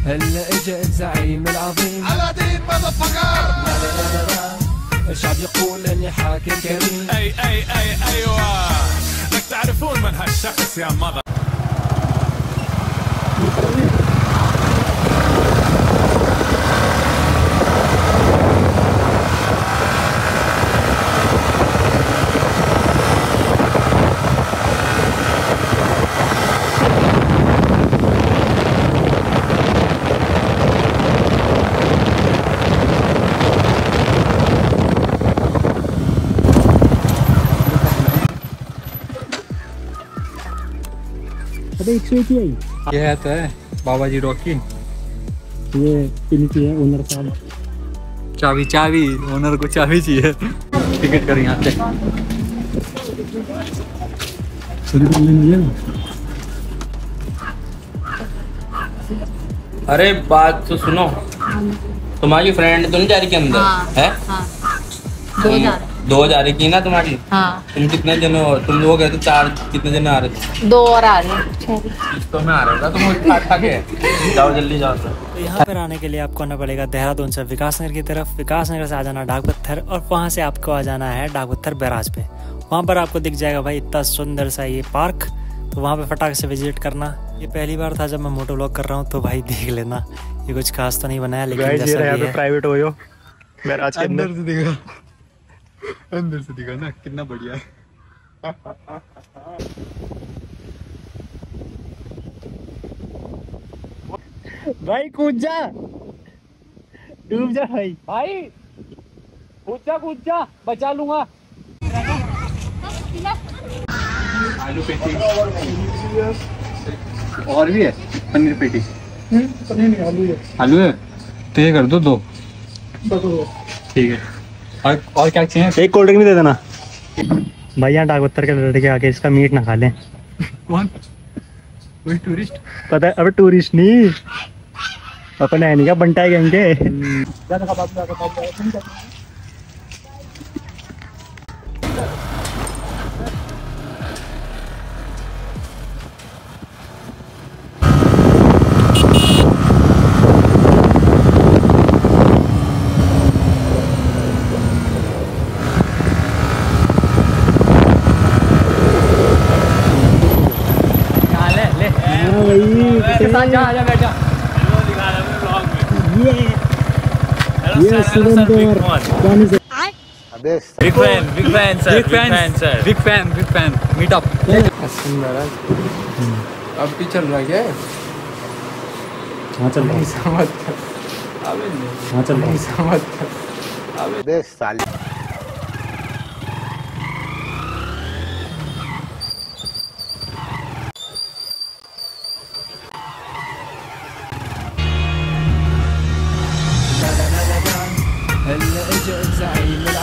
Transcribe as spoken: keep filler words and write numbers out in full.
هلا اجا الزعيم العظيم علادين مدفقر. لا لا لا لا الشعب يقول اني حاكم كريم. اي اي اي ايوه لك تعرفون من هالشخص يا مضى. एक सौ एक ही ये है तो है बाबा जी रॉकी। ये इनकी है ओनर साहब। चाबी चाबी ओनर को चाबी चाहिए। टिकट कर यहाँ से। अरे बात तो सुनो, तुम्हारी फ्रेंड तो नहीं जा रही के अंदर? हाँ, है हाँ। दो हजार दो हजार की ना तुम्हारी? हाँ। तुम कितने जने हो? तुम लोग गए थे चार, कितने जने आ रहे थे? दो और आ रहे तो मैं आ रहा था, तुम खा खा के जाओ जल्दी जाओ। तो यहाँ पर आने के लिए आपको आना पड़ेगा देहरादून से विकासनगर की तरफ। विकासनगर से आ जाना डाक पत्थर और वहाँ से आपको आ जाना है डाक पत्थर बैराज पे। वहाँ पर आपको दिख जाएगा भाई इतना सुंदर सा ये पार्क, तो वहाँ पे फटाक से विजिट करना। ये पहली बार था जब मैं मोटो व्लॉग कर रहा हूँ, तो भाई देख लेना ये कुछ खास तो नहीं बनाया, लेकिन जैसा भी है प्राइवेट हो बैराज के अंदर से दिखा, अंदर से दिखा ना कितना बढ़िया है। भाई कूद जा, डूब जा भाई। भाई कूद जा कूद जा, बचा लूंगा। आलू पेटी और भी है, पनीर पेटी। पनीर नहीं, आलू है। आलू है तो ये कर दो दो। ठीक है। और और क्या चाहिए? एक कोल्ड ड्रिंक भी दे देना भाई। यहाँ डाक पत्थर के लड़के आके इसका मीट ना खा लें। कौन? कोई टूरिस्ट? पता है, अब टूरिस्ट नहीं, अपन है नहीं क्या बंटाई गैंग के। जा जा बैठ जा। ये ये सुगम कुमार कौन से? अबे big fan big fan sir big fan sir big fan big fan meet up. अब भी चल रहा है क्या? हाँ चल रहा है। समझ अबे हाँ चल रहा है। समझ अबे साले। هلا اجا الزعيم